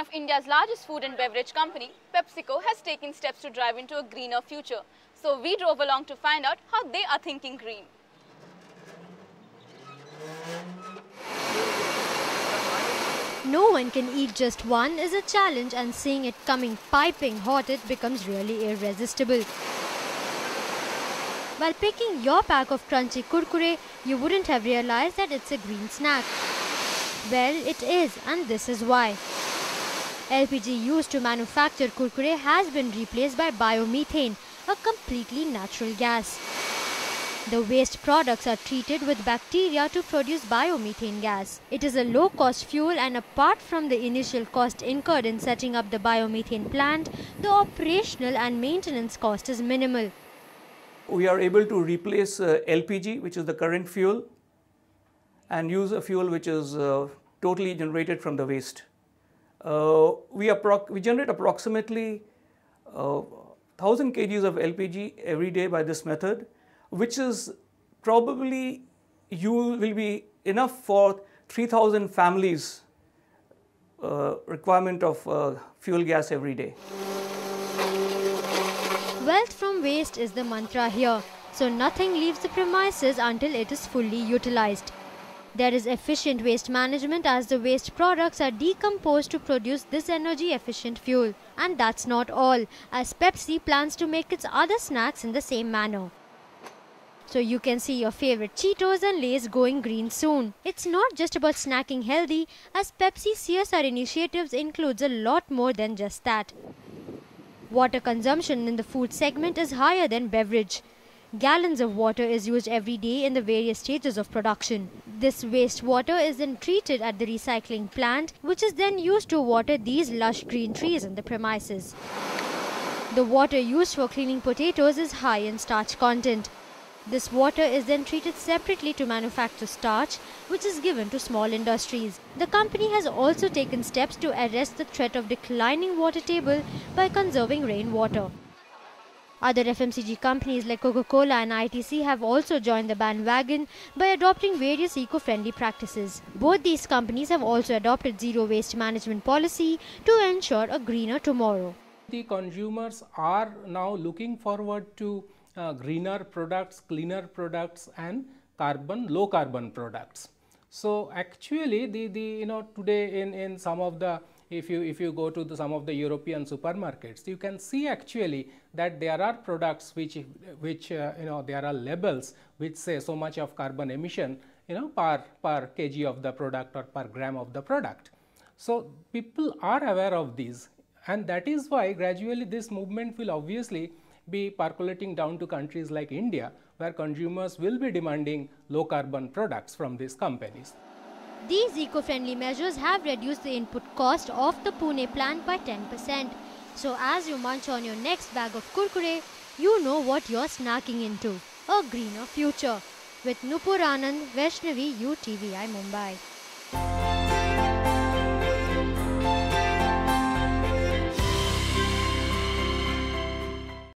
of India's largest food and beverage company, PepsiCo has taken steps to drive into a greener future. So we drove along to find out how they are thinking green. No one can eat just one is a challenge, and seeing it coming piping hot, it becomes really irresistible. While picking your pack of crunchy kurkure, you wouldn't have realized that it's a green snack. Well, it is, and this is why. LPG used to manufacture kurkure has been replaced by biomethane, a completely natural gas. The waste products are treated with bacteria to produce biomethane gas. It is a low-cost fuel, and apart from the initial cost incurred in setting up the biomethane plant, the operational and maintenance cost is minimal. We are able to replace LPG, which is the current fuel, and use a fuel which is totally generated from the waste. We generate approximately 1,000 kgs of LPG every day by this method, which is probably will be enough for 3,000 families requirement of fuel gas every day. Wealth from waste is the mantra here, so nothing leaves the premises until it is fully utilized. There is efficient waste management, as the waste products are decomposed to produce this energy efficient fuel. And that's not all, as Pepsi plans to make its other snacks in the same manner. So you can see your favorite Cheetos and Lay's going green soon. It's not just about snacking healthy, as Pepsi's CSR initiatives includes a lot more than just that. Water consumption in the food segment is higher than beverage. Gallons of water is used every day in the various stages of production. This wastewater is then treated at the recycling plant, which is then used to water these lush green trees in the premises. The water used for cleaning potatoes is high in starch content. This water is then treated separately to manufacture starch, which is given to small industries. The company has also taken steps to arrest the threat of declining water table by conserving rainwater. Other FMCG companies like Coca-Cola and ITC have also joined the bandwagon by adopting various eco-friendly practices. Both these companies have also adopted zero waste management policy to ensure a greener tomorrow. The consumers are now looking forward to greener products, cleaner products, and low carbon products. So actually, today in some of the, if you go to some of the European supermarkets, you can see actually that there are products which there are labels which say so much of carbon emission per kg of the product or per gram of the product. So people are aware of these, and that is why gradually this movement will obviously be percolating down to countries like India, where consumers will be demanding low carbon products from these companies. These eco-friendly measures have reduced the input cost of the Pune plant by 10%. So as you munch on your next bag of kurkure, you know what you're snacking into, a greener future. With Nupur Anand, Vaishnavi, UTVI Mumbai.